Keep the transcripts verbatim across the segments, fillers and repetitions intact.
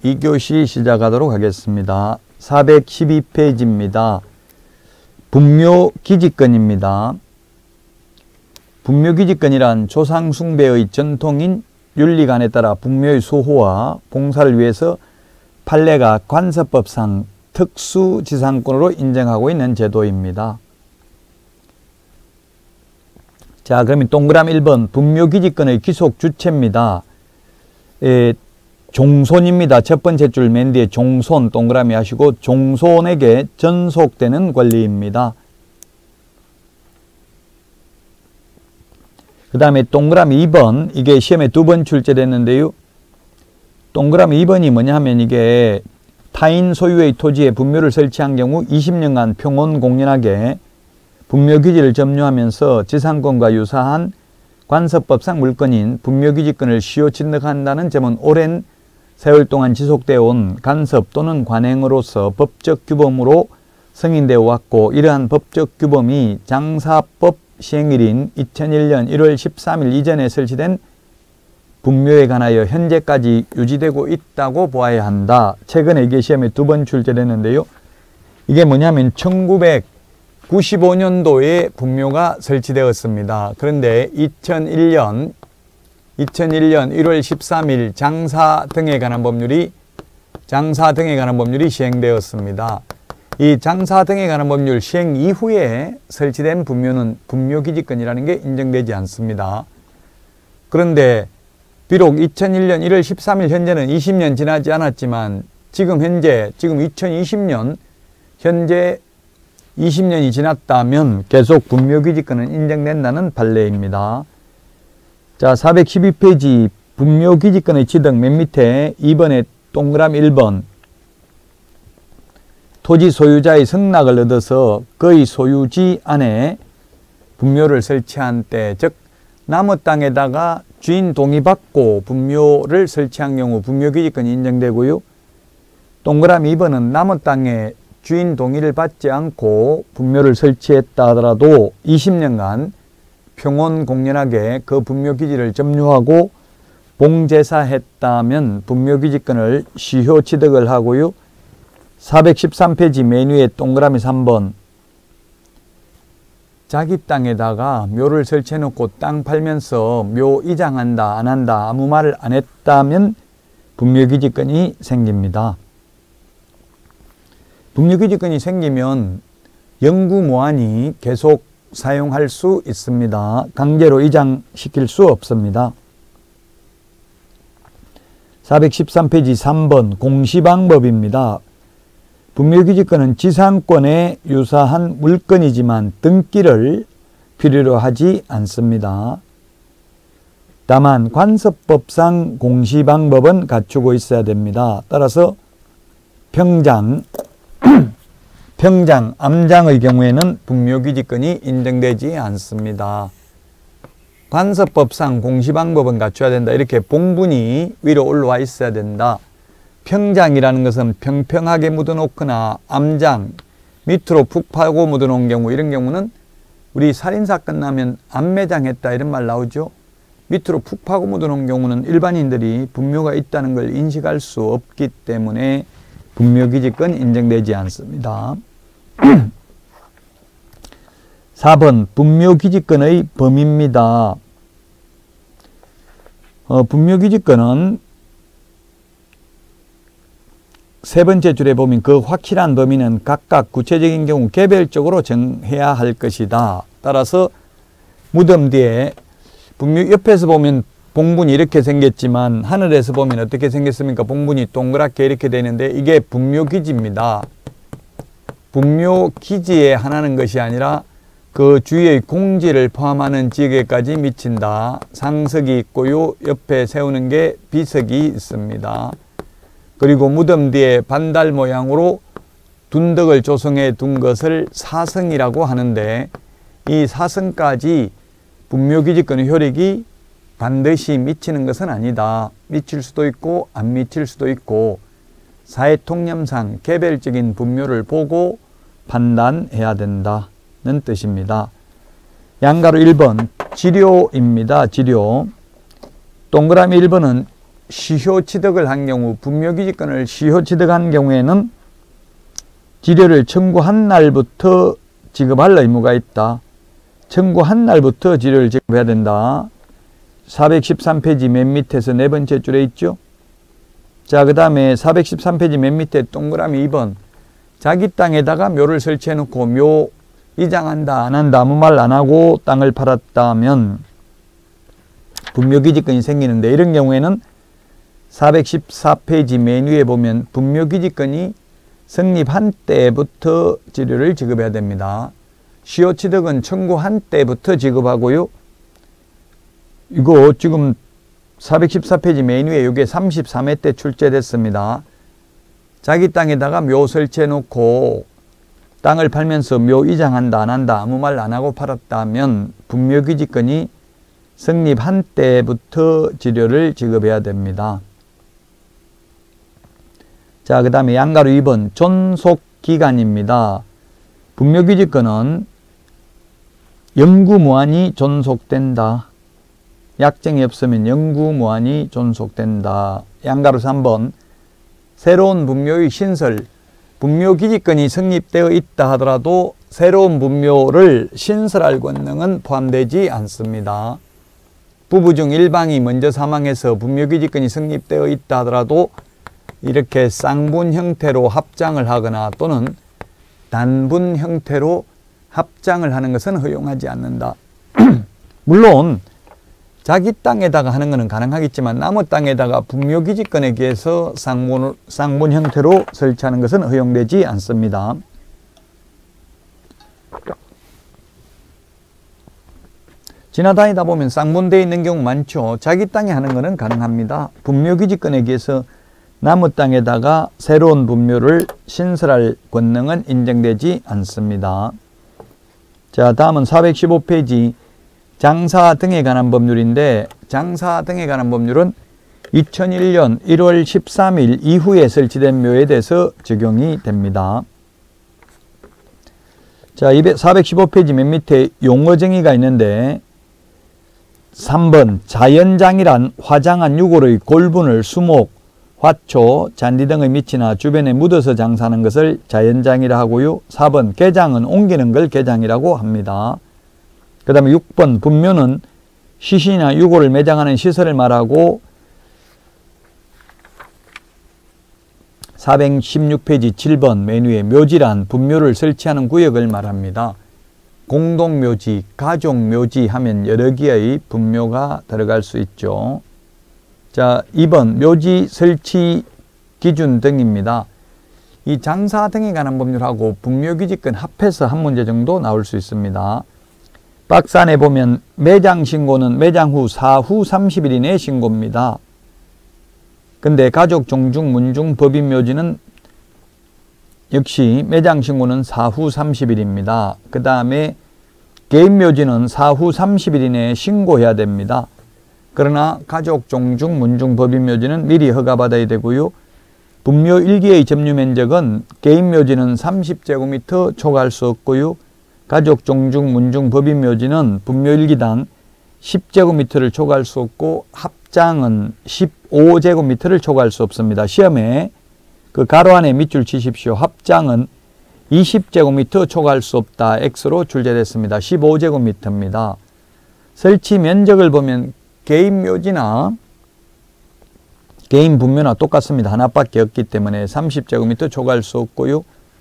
이 교시 시작하도록 하겠습니다. 사백십이 페이지입니다. 분묘기지권입니다. 분묘기지권이란 조상숭배의 전통인 윤리관에 따라 분묘의 수호와 봉사를 위해서 판례가 관서법상 특수지상권으로 인정하고 있는 제도입니다. 자, 그러면 동그라미 일 번 분묘기지권의 기속 주체입니다. 에, 종손입니다. 첫 번째 줄 맨 뒤에 종손 동그라미 하시고 종손에게 전속되는 권리입니다. 그 다음에 동그라미 이 번, 이게 시험에 두 번 출제됐는데요. 동그라미 이 번이 뭐냐 하면 이게 타인 소유의 토지에 분묘를 설치한 경우 이십 년간 평온공연하게 분묘기지를 점유하면서 지상권과 유사한 관서법상 물건인 분묘기지권을 시효 취득한다는 점은 오랜 세월 동안 지속되어 온 간섭 또는 관행으로서 법적 규범으로 승인되어 왔고, 이러한 법적 규범이 장사법 시행일인 이천일 년 일월 십삼일 이전에 설치된 분묘에 관하여 현재까지 유지되고 있다고 보아야 한다. 최근에 이게 시험에 두 번 출제됐는데요. 이게 뭐냐면 천구백구십오 년도에 분묘가 설치되었습니다. 그런데 이천일 년 이천일 년 일월 십삼일 장사 등에 관한 법률이 장사 등에 관한 법률이 시행되었습니다. 이 장사 등에 관한 법률 시행 이후에 설치된 분묘는 분묘기지권이라는 게 인정되지 않습니다. 그런데 비록 이천일 년 일월 십삼일 현재는 이십 년 지나지 않았지만 지금 현재 지금 이천이십 년 현재 이십 년이 지났다면 계속 분묘기지권은 인정된다는 판례입니다. 자, 사백십이 페이지 분묘기지권의 취득 맨 밑에 이 번에 동그라미 일 번 토지 소유자의 승낙을 얻어서 그의 소유지 안에 분묘를 설치한 때, 즉 남의 땅에다가 주인 동의받고 분묘를 설치한 경우 분묘기지권이 인정되고요. 동그라미 이 번은 남의 땅에 주인 동의를 받지 않고 분묘를 설치했다 하더라도 이십 년간 평온공연하게 그 분묘기지를 점유하고 봉제사했다면 분묘기지권을 시효 취득을 하고요. 사백십삼 페이지 맨 위에 동그라미 삼 번 자기 땅에다가 묘를 설치해놓고 땅 팔면서 묘 이장한다 안 한다 아무 말을 안 했다면 분묘기지권이 생깁니다. 분묘기지권이 생기면 영구무한히 계속 사용할 수 있습니다. 강제로 이장시킬 수 없습니다. 사백십삼 페이지 삼 번 공시방법입니다. 분묘기지권은 지상권에 유사한 물건이지만 등기를 필요로 하지 않습니다. 다만 관서법상 공시방법은 갖추고 있어야 됩니다. 따라서 평장, 평장, 암장의 경우에는 분묘기지권이 인정되지 않습니다. 관서법상 공시방법은 갖춰야 된다. 이렇게 봉분이 위로 올라와 있어야 된다. 평장이라는 것은 평평하게 묻어놓거나 암장, 밑으로 푹 파고 묻어놓은 경우, 이런 경우는 우리 살인사건 나면 암매장했다 이런 말 나오죠. 밑으로 푹 파고 묻어놓은 경우는 일반인들이 분묘가 있다는 걸 인식할 수 없기 때문에 분묘기지권 인정되지 않습니다. 사 번 분묘기지권의 범위입니다. 어, 분묘기지권은 세 번째 줄에 보면 그 확실한 범위는 각각 구체적인 경우 개별적으로 정해야 할 것이다. 따라서 무덤 뒤에 분묘 옆에서 보면 봉분이 이렇게 생겼지만 하늘에서 보면 어떻게 생겼습니까? 봉분이 동그랗게 이렇게 되는데 이게 분묘기지입니다. 분묘기지에 하나는 것이 아니라 그 주위의 공지를 포함하는 지역에까지 미친다. 상석이 있고요. 옆에 세우는 게 비석이 있습니다. 그리고 무덤 뒤에 반달 모양으로 둔덕을 조성해 둔 것을 사성이라고 하는데, 이 사성까지 분묘기지권의 효력이 반드시 미치는 것은 아니다. 미칠 수도 있고 안 미칠 수도 있고 사회통념상 개별적인 분묘를 보고 판단해야 된다는 뜻입니다. 양가로 일 번 지료입니다. 지료. 동그라미 일 번은 시효 취득을 한 경우, 분묘기지권을 시효 취득한 경우에는 지료를 청구한 날부터 지급할 의무가 있다. 청구한 날부터 지료를 지급해야 된다. 사백십삼 페이지 맨 밑에서 네 번째 줄에 있죠. 자, 그 다음에 사백십삼 페이지 맨 밑에 동그라미 이 번. 자기 땅에다가 묘를 설치해 놓고 묘 이장한다, 안 한다, 아무 말 안 하고 땅을 팔았다면 분묘기지권이 생기는데, 이런 경우에는 사백십사 페이지 맨 위에 보면 분묘기지권이 성립한 때부터 지료를 지급해야 됩니다. 시효 취득은 청구한 때부터 지급하고요. 이거 지금 사백십사 페이지 맨 위에 이게 삼십삼 회 때 출제됐습니다. 자기 땅에다가 묘 설치해 놓고 땅을 팔면서 묘 이장한다, 안 한다, 아무 말 안 하고 팔았다면 분묘기지권이 성립한 때부터 지료를 지급해야 됩니다. 자, 그 다음에 양가로 이 번 존속기간입니다. 분묘기지권은 영구무한히 존속된다. 약정이 없으면 영구무한히 존속된다. 양가로 삼 번 새로운 분묘의 신설, 분묘기지권이 성립되어 있다 하더라도 새로운 분묘를 신설할 권능은 포함되지 않습니다. 부부 중 일방이 먼저 사망해서 분묘기지권이 성립되어 있다 하더라도 이렇게 쌍분 형태로 합장을 하거나 또는 단분 형태로 합장을 하는 것은 허용하지 않는다. 물론 자기 땅에다가 하는 것은 가능하겠지만 남의 땅에다가 분묘기지권에 의해서 쌍분, 쌍분 형태로 설치하는 것은 허용되지 않습니다. 지나다니다 보면 쌍분되어 있는 경우 많죠. 자기 땅에 하는 것은 가능합니다. 분묘기지권에 의해서 남의 땅에다가 새로운 분묘를 신설할 권능은 인정되지 않습니다. 자, 다음은 사백십오 페이지 장사 등에 관한 법률인데, 장사 등에 관한 법률은 이천일 년 일월 십삼일 이후에 설치된 묘에 대해서 적용이 됩니다. 자, 사백십오 페이지 맨 밑에 용어 정의가 있는데, 삼 번 자연장이란 화장한 유골의 골분을 수목, 화초, 잔디 등의 밑이나 주변에 묻어서 장사하는 것을 자연장이라 하고요. 사 번 개장은 옮기는 걸 개장이라고 합니다. 그 다음에 육 번 분묘는 시신이나 유골을 매장하는 시설을 말하고, 사백십육 페이지 칠 번 맨 위에 묘지란 분묘를 설치하는 구역을 말합니다. 공동묘지, 가족묘지 하면 여러 개의 분묘가 들어갈 수 있죠. 자, 이 번 묘지 설치 기준 등입니다. 이 장사 등에 관한 법률하고 분묘기지권 합해서 한 문제 정도 나올 수 있습니다. 박스 안에 보면 매장 신고는 매장 후 사후 삼십 일 이내 신고입니다. 근데 가족, 종중, 문중, 법인 묘지는 역시 매장 신고는 사후 삼십 일입니다. 그 다음에 개인 묘지는 사후 삼십 일 이내에 신고해야 됩니다. 그러나 가족, 종중, 문중, 법인 묘지는 미리 허가받아야 되고요. 분묘 일 기의 점유 면적은 개인 묘지는 삼십 제곱미터 초과할 수 없고요. 가족, 종중, 문중, 법인 묘지는 분묘 일 기당 십 제곱미터를 초과할 수 없고 합장은 십오 제곱미터를 초과할 수 없습니다. 시험에 그 가로 안에 밑줄 치십시오. 합장은 이십 제곱미터 초과할 수 없다. X로 출제됐습니다. 십오 제곱미터입니다. 설치 면적을 보면 개인 묘지나 개인 분묘나 똑같습니다. 하나밖에 없기 때문에 삼십 제곱미터 초과할 수 없고요.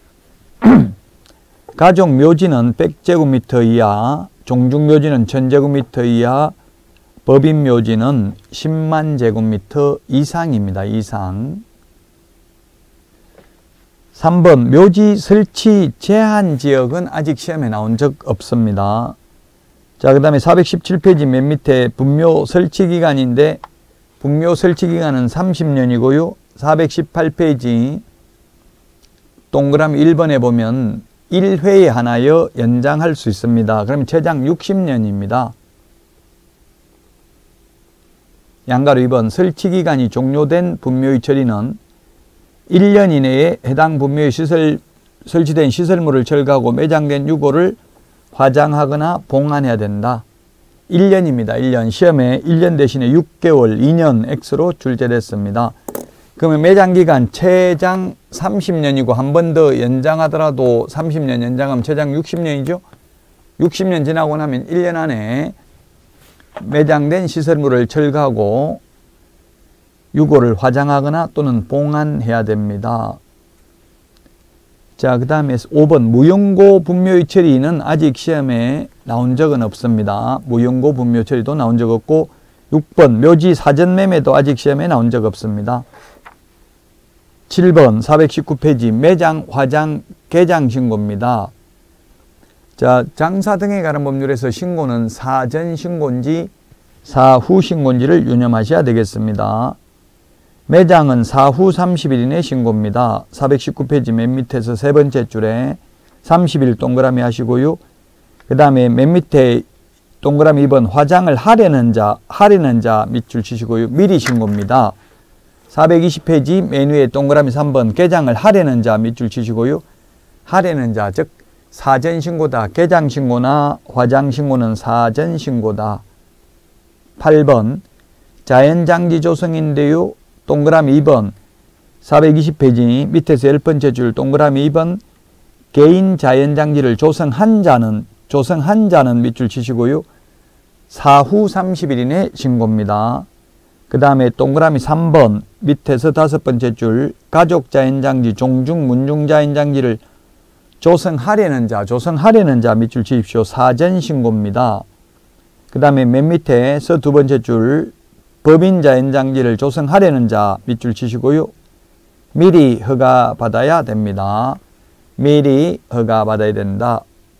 가족 묘지는 백 제곱미터 이하, 종중 묘지는 천 제곱미터 이하, 법인 묘지는 십만 제곱미터 이상입니다. 이상. 삼 번 묘지 설치 제한 지역은 아직 시험에 나온 적 없습니다. 자, 그 다음에 사백십칠 페이지 맨 밑에 분묘 설치 기간인데, 분묘 설치 기간은 삼십 년이고요. 사백십팔 페이지 동그라미 일 번에 보면 일 회에 하나여 연장할 수 있습니다. 그러면 최장 육십 년입니다. 양가로 이 번 설치 기간이 종료된 분묘의 처리는 일 년 이내에 해당 분묘의 시설, 설치된 시설물을 철거하고 매장된 유골을 화장하거나 봉안해야 된다. 일 년입니다. 일 년. 시험에 일 년 대신에 육 개월, 이 년 X로 출제됐습니다. 그러면 매장기간 최장 삼십 년이고 한 번 더 연장하더라도 삼십 년 연장하면 최장 육십 년이죠. 육십 년 지나고 나면 일 년 안에 매장된 시설물을 철거하고 유골을 화장하거나 또는 봉안해야 됩니다. 자, 그 다음에 오 번 무용고 분묘의 처리는 아직 시험에 나온 적은 없습니다. 무용고 분묘 처리도 나온 적 없고 육 번 묘지 사전 매매도 아직 시험에 나온 적 없습니다. 칠 번 사백십구 페이지 매장, 화장, 개장 신고입니다. 자, 장사 등에 관한 법률에서 신고는 사전 신고인지 사후 신고인지를 유념하셔야 되겠습니다. 매장은 사후 삼십 일 이내 신고입니다. 사백십구 페이지 맨 밑에서 세 번째 줄에 삼십 일 동그라미 하시고요. 그 다음에 맨 밑에 동그라미 이 번 화장을 하려는 자, 하려는 자 밑줄 치시고요. 미리 신고입니다. 사백이십 페이지 맨 위에 동그라미 삼 번 개장을 하려는 자 밑줄 치시고요. 하려는 자, 즉 사전 신고다. 개장 신고나 화장 신고는 사전 신고다. 팔 번 자연장지 조성인데요. 동그라미 이 번 사백이십 페이지 밑에서 열 번째 줄 동그라미 이 번 개인 자연장지를 조성한 자는 조성한 자는 밑줄 치시고요. 사후 삼십 일 이내 신고입니다. 그 다음에 동그라미 삼 번 밑에서 다섯 번째 줄 가족 자연장지 종중 문중 자연장지를 조성하려는 자 조성하려는 자 밑줄 치십시오. 사전 신고입니다. 그 다음에 맨 밑에서 두 번째 줄 법인 자연장지를 조성하려는 자 밑줄 치시고요. 미리 허가 받아야 됩니다. 미리 허가 받아야 된다.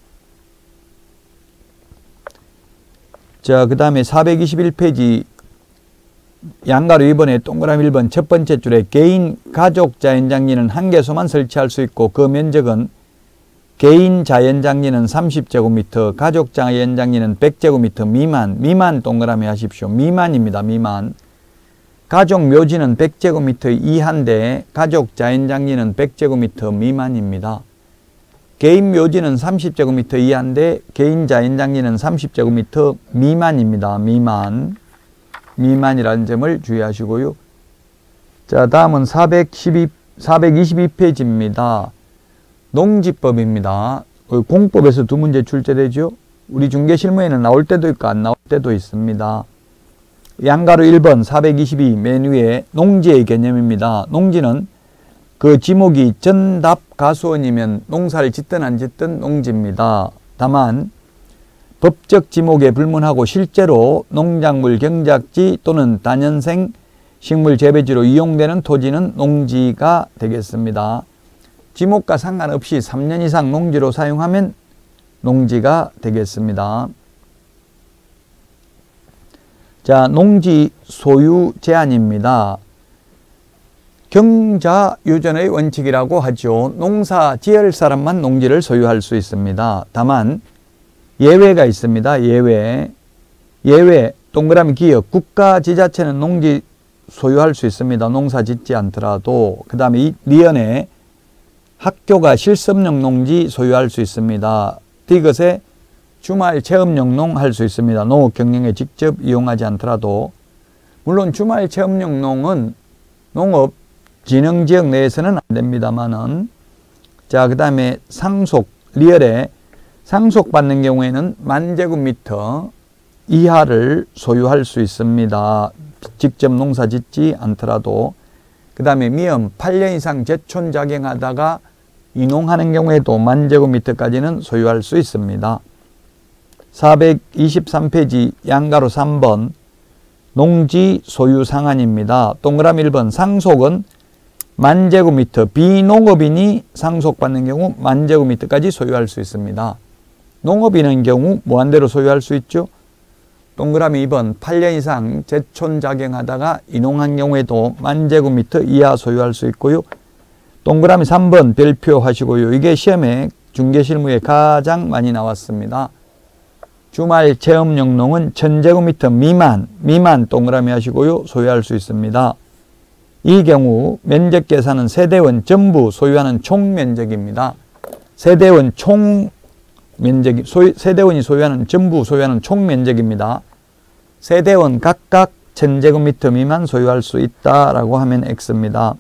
자, 그 다음에 사백이십일 페이지 양가로 이 번에 동그라미 일 번 첫 번째 줄에 개인 가족 자연장지는 한 개소만 설치할 수 있고 그 면적은 개인 자연장지는 삼십 제곱미터, 가족 자연장지는 백 제곱미터 미만, 미만 동그라미 하십시오. 미만입니다. 미만. 가족 묘지는 백 제곱미터 이하인데 가족 자연장지는 백 제곱미터 미만입니다. 개인 묘지는 삼십 제곱미터 이하인데 개인 자연장지는 삼십 제곱미터 미만입니다. 미만. 미만이라는 점을 주의하시고요. 자, 다음은 사백십이, 사백이십이 페이지입니다. 농지법입니다. 공법에서 두 문제 출제되죠. 우리 중개실무에는 나올 때도 있고 안 나올 때도 있습니다. 양가로 일 번 사백이십이 맨 위에 농지의 개념입니다. 농지는 그 지목이 전답가수원이면 농사를 짓든 안 짓든 농지입니다. 다만 법적 지목에 불문하고 실제로 농작물 경작지 또는 다년생 식물 재배지로 이용되는 토지는 농지가 되겠습니다. 지목과 상관없이 삼 년 이상 농지로 사용하면 농지가 되겠습니다. 자, 농지 소유 제한입니다. 경자유전의 원칙이라고 하죠. 농사 지을 사람만 농지를 소유할 수 있습니다. 다만 예외가 있습니다. 예외. 예외 동그라미 기역 국가 지자체는 농지 소유할 수 있습니다. 농사 짓지 않더라도. 그 다음에 이 리언에 학교가 실습용 농지 소유할 수 있습니다. 디귿에 주말 체험용 농 할 수 있습니다. 농업 경영에 직접 이용하지 않더라도. 물론 주말 체험용 농은 농업 진흥지역 내에서는 안 됩니다만은. 자, 그 다음에 상속, 리얼에 상속받는 경우에는 만 제곱미터 이하를 소유할 수 있습니다. 직접 농사 짓지 않더라도. 그 다음에 미음 팔 년 이상 제촌 작용하다가 이농하는 경우에도 만 제곱미터까지는 소유할 수 있습니다. 사백이십삼 페이지 양가로 삼 번 농지 소유 상한입니다. 동그라미 일 번 상속은 만 제곱미터, 비농업인이 상속받는 경우 만 제곱미터까지 소유할 수 있습니다. 농업인의 경우 무한대로 소유할 수 있죠. 동그라미 이 번 팔 년 이상 제촌 작용하다가 이농한 경우에도 만 제곱미터 이하 소유할 수 있고요. 동그라미 삼 번 별표 하시고요. 이게 시험에 중개실무에 가장 많이 나왔습니다. 주말 체험용 농은 천 제곱미터 미만, 미만 동그라미 하시고요. 소유할 수 있습니다. 이 경우 면적 계산은 세대원 전부 소유하는 총 면적입니다. 세대원 총 면적이 소유, 세대원이 소유하는 전부 소유하는 총 면적입니다. 세대원 각각 천 제곱미터 미만 소유할 수 있다라고 하면 X입니다.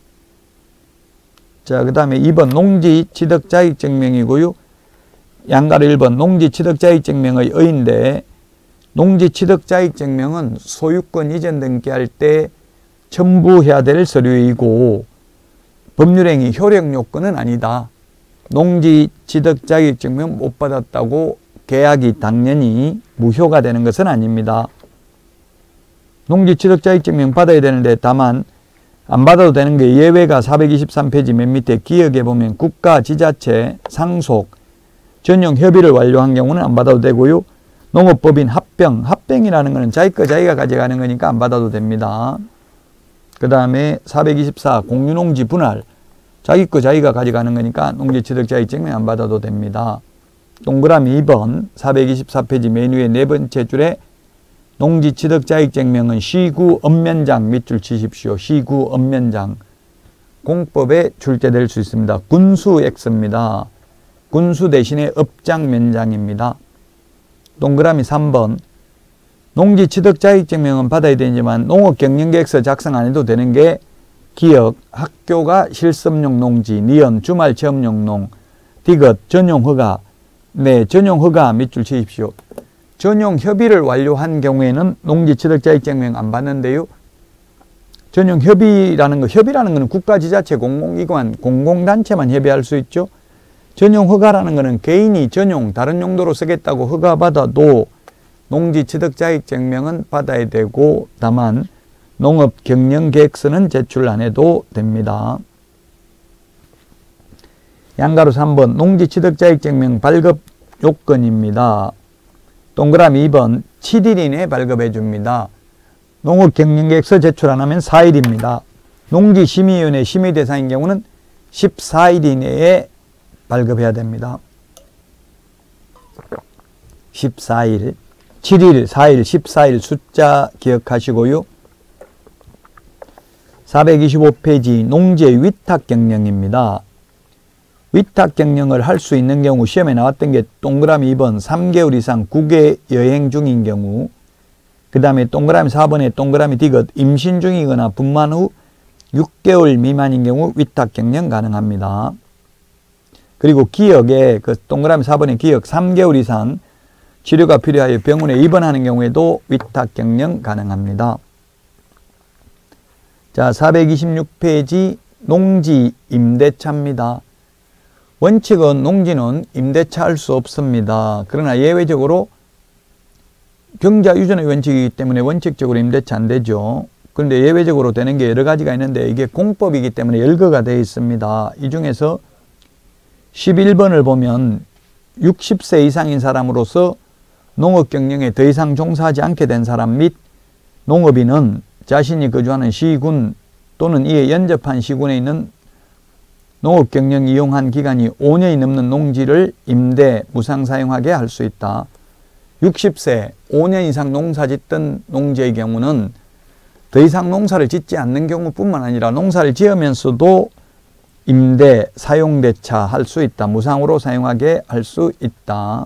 자, 그 다음에 이 번 농지 취득자익증명이고요. 양가로 일 번 농지 취득자익증명의 의인데, 농지 취득자익증명은 소유권 이전 등기할 때 첨부해야 될 서류이고 법률행위 효력 요건은 아니다. 농지 취득자익증명 못 받았다고 계약이 당연히 무효가 되는 것은 아닙니다. 농지 취득자익증명 받아야 되는데 다만 안 받아도 되는 게 예외가 사백이십삼 페이지 맨 밑에 기역에 보면 국가, 지자체, 상속, 전용 협의를 완료한 경우는 안 받아도 되고요. 농업법인 합병, 합병이라는 것은 자기 거 자기가 가져가는 거니까 안 받아도 됩니다. 그 다음에 사백이십사 공유농지 분할, 자기 거 자기가 가져가는 거니까 농지취득자익증명 안 받아도 됩니다. 동그라미 이 번 사백이십사 페이지 맨 위에 네 번째 줄에 농지취득자익증명은 시구 읍면장 밑줄 치십시오. 시구 읍면장 공법에 출제될 수 있습니다. 군수 X입니다. 군수 대신에 읍장 면장입니다. 동그라미 삼 번 농지취득자익증명은 받아야 되지만 농업경영계획서 작성 안 해도 되는 게 기역, 학교가 실습용 농지, 니은, 주말 체험용 농, 디귿, 전용허가. 네, 전용허가 밑줄 치십시오. 전용 협의를 완료한 경우에는 농지취득자익증명 안 받는데요. 전용 협의라는 거, 협의라는 것은 국가, 지자체, 공공기관, 공공단체만 협의할 수 있죠. 전용 허가라는 것은 개인이 전용, 다른 용도로 쓰겠다고 허가받아도 농지취득자익증명은 받아야 되고 다만 농업경영계획서는 제출 안 해도 됩니다. 양가로 삼 번 농지취득자익증명 발급 요건입니다. 동그라미 이 번 칠 일 이내에 발급해 줍니다. 농업경영계획서 제출 안 하면 사 일입니다. 농지심의위원회 심의 대상인 경우는 십사 일 이내에 발급해야 됩니다. 십사 일, 칠 일, 사 일, 십사 일 숫자 기억하시고요. 사백이십오 페이지 농지의 위탁경영입니다. 위탁경영을 할 수 있는 경우 시험에 나왔던 게 동그라미 이 번 삼 개월 이상 국외 여행 중인 경우, 그 다음에 동그라미 사 번에 동그라미 디귿 임신 중이거나 분만 후 육 개월 미만인 경우 위탁경영 가능합니다. 그리고 기역에 그 동그라미 사 번의 기역 삼 개월 이상 치료가 필요하여 병원에 입원하는 경우에도 위탁경영 가능합니다. 자, 사백이십육 페이지 농지 임대차입니다. 원칙은 농지는 임대차 할 수 없습니다. 그러나 예외적으로 경자 유전의 원칙이기 때문에 원칙적으로 임대차 안 되죠. 그런데 예외적으로 되는 게 여러 가지가 있는데 이게 공법이기 때문에 열거가 되어 있습니다. 이 중에서 십일 번을 보면 육십 세 이상인 사람으로서 농업경영에 더 이상 종사하지 않게 된 사람 및 농업인은 자신이 거주하는 시군 또는 이에 연접한 시군에 있는 농업경영 이용한 기간이 오 년이 넘는 농지를 임대, 무상사용하게 할 수 있다. 육십 세, 오 년 이상 농사짓던 농지의 경우는 더 이상 농사를 짓지 않는 경우뿐만 아니라 농사를 지으면서도 임대, 사용대차 할 수 있다. 무상으로 사용하게 할 수 있다.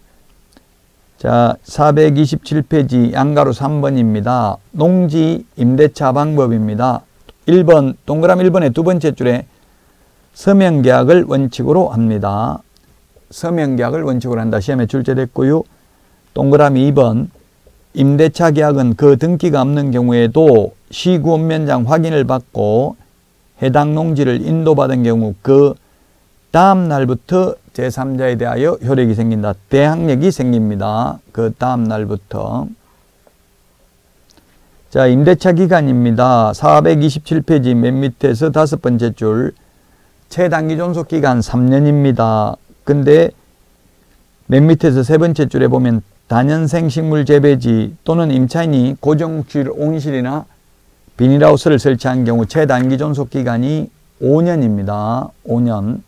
자, 사백이십칠 페이지 양가로 삼 번입니다. 농지 임대차 방법입니다. 일 번, 동그라미 일 번의 두 번째 줄에 서명계약을 원칙으로 합니다. 서명계약을 원칙으로 한다. 시험에 출제됐고요. 동그라미 이 번, 임대차 계약은 그 등기가 없는 경우에도 시구읍면장 확인을 받고 해당 농지를 인도받은 경우 그 다음 날부터 제삼자에 대하여 효력이 생긴다. 대항력이 생깁니다. 그 다음 날부터. 자, 임대차 기간입니다. 사백이십칠 페이지 맨 밑에서 다섯 번째 줄. 최단기 존속기간 삼 년입니다. 근데 맨 밑에서 세 번째 줄에 보면 다년생 식물 재배지 또는 임차인이 고정목줄 온실이나 비닐하우스를 설치한 경우 최단기 존속기간이 오 년입니다. 오 년.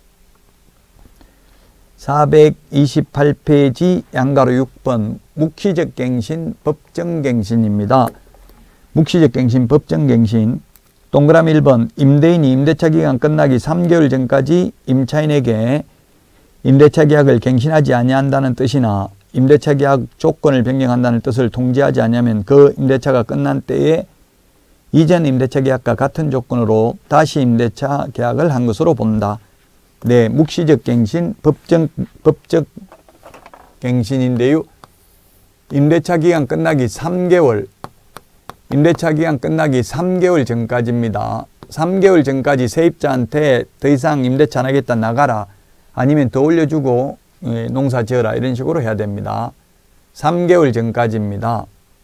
사백이십팔 페이지 양가로 육 번 묵시적 갱신, 법정 갱신입니다. 묵시적 갱신, 법정 갱신. 동그라미 일 번 임대인이 임대차 기간 끝나기 삼 개월 전까지 임차인에게 임대차 계약을 갱신하지 아니한다는 뜻이나 임대차 계약 조건을 변경한다는 뜻을 통지하지 않으면 그 임대차가 끝난 때에 이전 임대차 계약과 같은 조건으로 다시 임대차 계약을 한 것으로 본다. 네, 묵시적 갱신, 법적, 법적 갱신인데요. 임대차 기간 끝나기 삼 개월, 임대차 기간 끝나기 삼 개월 전까지입니다. 삼 개월 전까지 세입자한테 더 이상 임대차 안 하겠다 나가라. 아니면 더 올려주고 농사 지어라. 이런 식으로 해야 됩니다. 삼 개월 전까지입니다.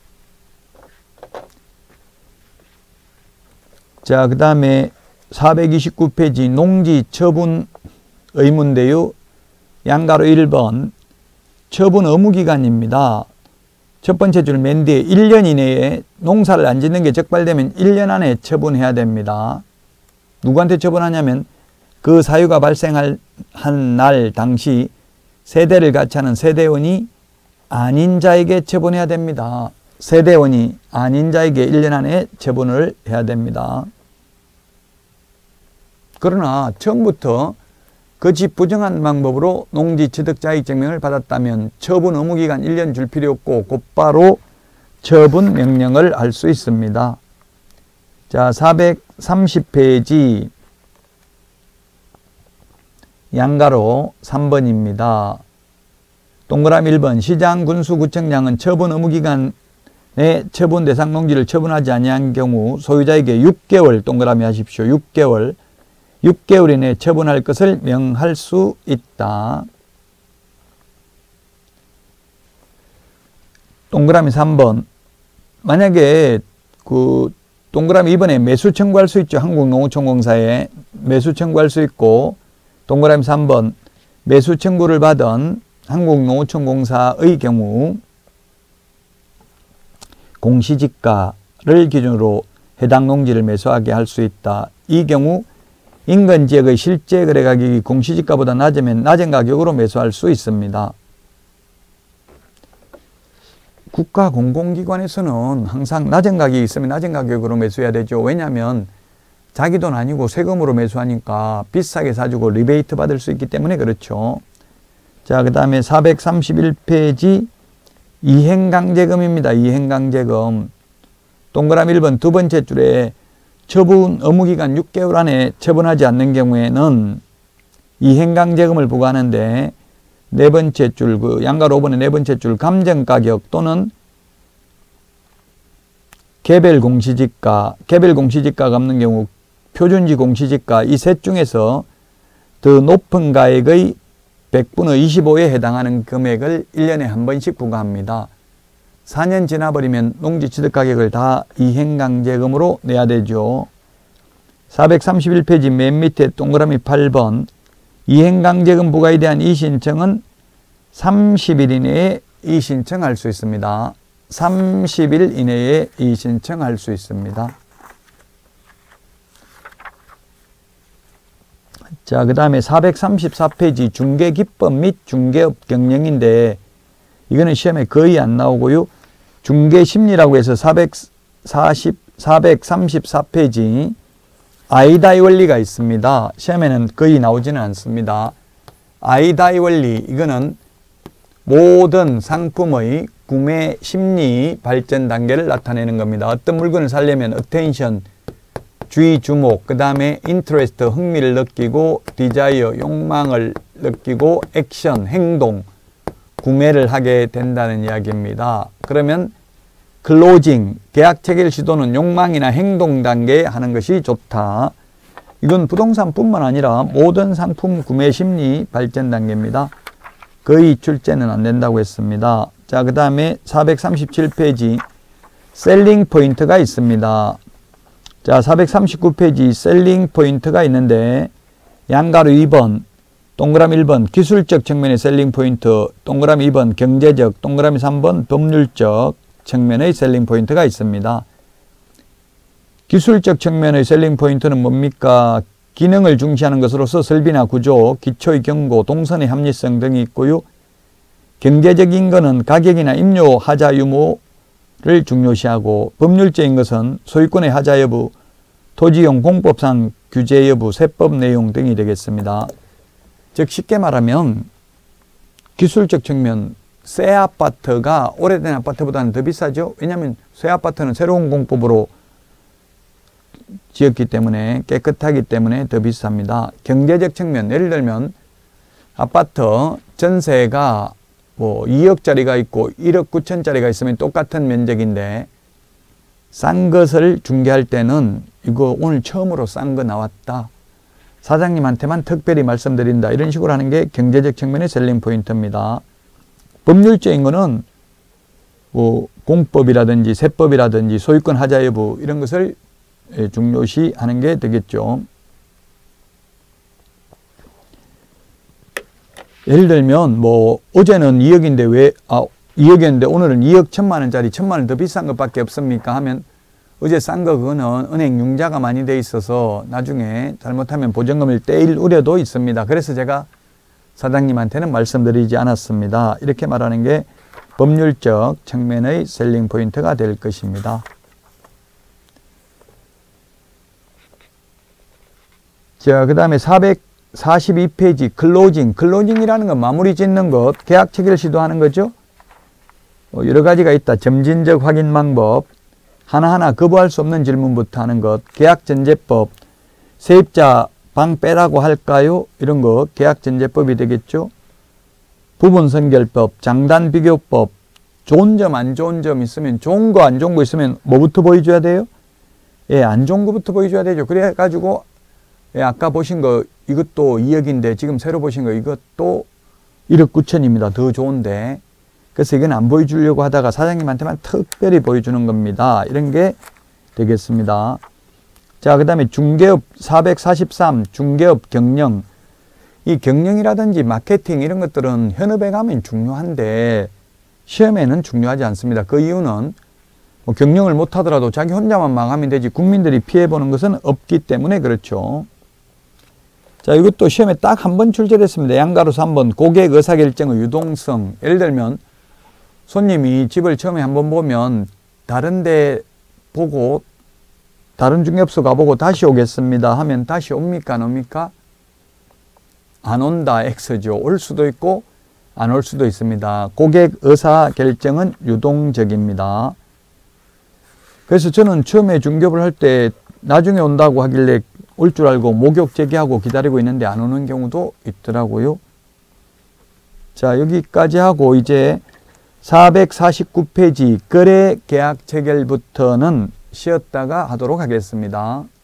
자, 그 다음에 사백이십구 페이지 농지 처분 의무인데요. 양가로 일 번 처분 의무기간입니다. 첫 번째 줄 맨 뒤에 일 년 이내에 농사를 안 짓는 게 적발되면 일 년 안에 처분해야 됩니다. 누구한테 처분하냐면 그 사유가 발생한 날 당시 세대를 같이 하는 세대원이 아닌 자에게 처분해야 됩니다. 세대원이 아닌 자에게 일 년 안에 처분을 해야 됩니다. 그러나 처음부터 그 집 부정한 방법으로 농지 취득자익증명을 받았다면 처분 의무기간 일 년 줄 필요 없고 곧바로 처분 명령을 할 수 있습니다. 자, 사백삼십 페이지 양가로 삼 번입니다. 동그라미 일 번 시장, 군수, 구청장은 처분 의무기간에 처분 대상 농지를 처분하지 아니한 경우 소유자에게 육 개월 동그라미 하십시오. 육 개월 육 개월 이내에 처분할 것을 명할 수 있다. 동그라미 삼 번 만약에 그 동그라미 이 번에 매수 청구할 수 있죠. 한국농어촌공사에 매수 청구할 수 있고 동그라미 삼 번 매수 청구를 받은 한국농어촌공사의 경우 공시지가를 기준으로 해당 농지를 매수하게 할 수 있다. 이 경우 인근지역의 실제 거래 가격이 공시지가보다 낮으면 낮은 가격으로 매수할 수 있습니다. 국가 공공기관에서는 항상 낮은 가격이 있으면 낮은 가격으로 매수해야 되죠. 왜냐하면 자기 돈 아니고 세금으로 매수하니까 비싸게 사주고 리베이트 받을 수 있기 때문에 그렇죠. 자, 그 다음에 사백삼십일 페이지 이행강제금입니다. 이행강제금. 동그라미 일 번 두 번째 줄에 처분 의무기간 육 개월 안에 처분하지 않는 경우에는 이행강제금을 부과하는데 네 번째 줄, 그 양가로 오 번의 네 번째 줄 감정가격 또는 개별 공시지가, 개별 공시지가가 없는 경우 표준지 공시지가 이 셋 중에서 더 높은 가액의 백분의 이십오에 해당하는 금액을 일 년에 한 번씩 부과합니다. 사 년 지나버리면 농지 취득 가격을 다 이행강제금으로 내야 되죠. 사백삼십일 페이지 맨 밑에 동그라미 팔 번 이행강제금 부과에 대한 이의신청은 삼십 일 이내에 이의신청할 수 있습니다. 삼십 일 이내에 이의신청할 수 있습니다. 자, 그 다음에 사백삼십사 페이지 중개기법 및 중개업 경영인데 이거는 시험에 거의 안 나오고요. 중개심리라고 해서 사백사십, 사백삼십사 페이지 아이다이 원리가 있습니다. 시험에는 거의 나오지는 않습니다. 아이다이 원리, 이거는 모든 상품의 구매 심리 발전 단계를 나타내는 겁니다. 어떤 물건을 사려면 attention, 주의, 주목, 그 다음에 interest, 흥미를 느끼고 desire, 욕망을 느끼고 action, 행동, 구매를 하게 된다는 이야기입니다. 그러면 클로징, 계약 체결 시도는 욕망이나 행동 단계에 하는 것이 좋다. 이건 부동산뿐만 아니라 모든 상품 구매 심리 발전 단계입니다. 거의 출제는 안 된다고 했습니다. 자, 그 다음에 사백삼십칠 페이지 셀링 포인트가 있습니다. 자, 사백삼십구 페이지 셀링 포인트가 있는데 양가로 이 번, 동그라미 일 번 기술적 측면의 셀링 포인트, 동그라미 이 번 경제적, 동그라미 삼 번 법률적 측면의 셀링 포인트가 있습니다. 기술적 측면의 셀링 포인트는 뭡니까? 기능을 중시하는 것으로서 설비나 구조, 기초의 경고, 동선의 합리성 등이 있고요. 경제적인 것은 가격이나 임료 하자 유무를 중요시하고, 법률적인 것은 소유권의 하자 여부, 토지용 공법상 규제 여부, 세법 내용 등이 되겠습니다. 즉 쉽게 말하면 기술적 측면 새 아파트가 오래된 아파트보다는 더 비싸죠. 왜냐하면 새 아파트는 새로운 공법으로 지었기 때문에 깨끗하기 때문에 더 비쌉니다. 경제적 측면 예를 들면 아파트 전세가 뭐 이억짜리가 있고 일억 구천짜리가 있으면 똑같은 면적인데 싼 것을 중개할 때는 이거 오늘 처음으로 싼 거 나왔다. 사장님한테만 특별히 말씀드린다. 이런 식으로 하는 게 경제적 측면의 셀링 포인트입니다. 법률적인 거는 뭐 공법이라든지 세법이라든지 소유권 하자 여부 이런 것을 중요시 하는 게 되겠죠. 예를 들면 뭐 어제는 이억인데 왜 아 이억이었는데 오늘은 이억 천만 원짜리 천만 원 더 비싼 것밖에 없습니까 하면 어제 싼 거 그거는 은행 융자가 많이 돼 있어서 나중에 잘못하면 보증금을 떼일 우려도 있습니다. 그래서 제가 사장님한테는 말씀드리지 않았습니다. 이렇게 말하는 게 법률적 측면의 셀링 포인트가 될 것입니다. 자, 그 다음에 사백사십이 페이지 클로징. 클로징이라는 건 마무리 짓는 것, 계약 체결 시도하는 거죠. 여러 가지가 있다. 점진적 확인 방법, 하나하나 거부할 수 없는 질문부터 하는 것, 계약전제법, 세입자 방 빼라고 할까요? 이런 거 계약전제법이 되겠죠. 부분선결법, 장단비교법, 좋은 점 안 좋은 점 있으면 좋은 거 안 좋은 거 있으면 뭐부터 보여줘야 돼요? 예, 안 좋은 거부터 보여줘야 되죠. 그래가지고 예, 아까 보신 거 이것도 이억인데 지금 새로 보신 거 이것도 일억 구천입니다. 더 좋은데. 그래서 이건 안 보여주려고 하다가 사장님한테만 특별히 보여주는 겁니다. 이런 게 되겠습니다. 자, 그 다음에 중개업 사백사십삼 중개업 경영. 이 경영이라든지 마케팅 이런 것들은 현업에 가면 중요한데 시험에는 중요하지 않습니다. 그 이유는 뭐 경영을 못하더라도 자기 혼자만 망하면 되지 국민들이 피해보는 것은 없기 때문에 그렇죠. 자, 이것도 시험에 딱 한 번 출제됐습니다. 양가로서 한 번 고객 의사결정의 유동성. 예를 들면 손님이 집을 처음에 한번 보면 다른 데 보고 다른 중개업소 가보고 다시 오겠습니다 하면 다시 옵니까 안 옵니까? 안 온다 X죠. 올 수도 있고 안 올 수도 있습니다. 고객 의사결정은 유동적입니다. 그래서 저는 처음에 중개업을 할 때 나중에 온다고 하길래 올 줄 알고 목욕 제기하고 기다리고 있는데 안 오는 경우도 있더라고요. 자, 여기까지 하고 이제 사백사십구 페이지 거래 계약 체결부터는 쉬었다가 하도록 하겠습니다.